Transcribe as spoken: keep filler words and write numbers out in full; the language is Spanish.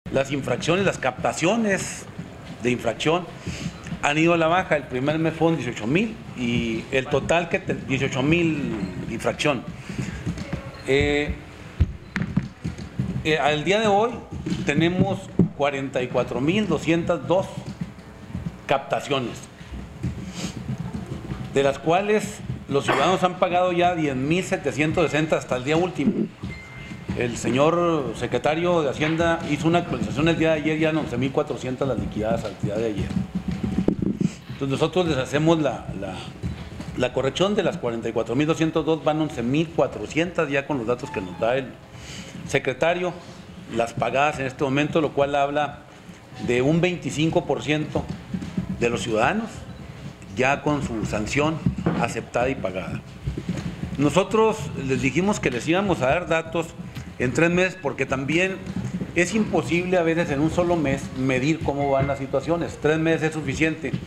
las infracciones, las captaciones de infracción han ido a la baja. El primer mes fueron dieciocho mil y el total que te, dieciocho mil infracción. Eh, eh, al día de hoy tenemos cuarenta y cuatro mil doscientas dos captaciones, de las cuales los ciudadanos han pagado ya diez mil setecientos sesenta hasta el día último. El señor secretario de Hacienda hizo una actualización el día de ayer, ya en once mil cuatrocientas las liquidadas al día de ayer. Entonces nosotros les hacemos la, la, la corrección de las cuarenta y cuatro mil doscientas dos, van once mil cuatrocientas ya con los datos que nos da el secretario, las pagadas en este momento, lo cual habla de un veinticinco por ciento de los ciudadanos ya con su sanción aceptada y pagada. Nosotros les dijimos que les íbamos a dar datos en tres meses porque también es imposible a veces en un solo mes medir cómo van las situaciones. Tres meses es suficiente.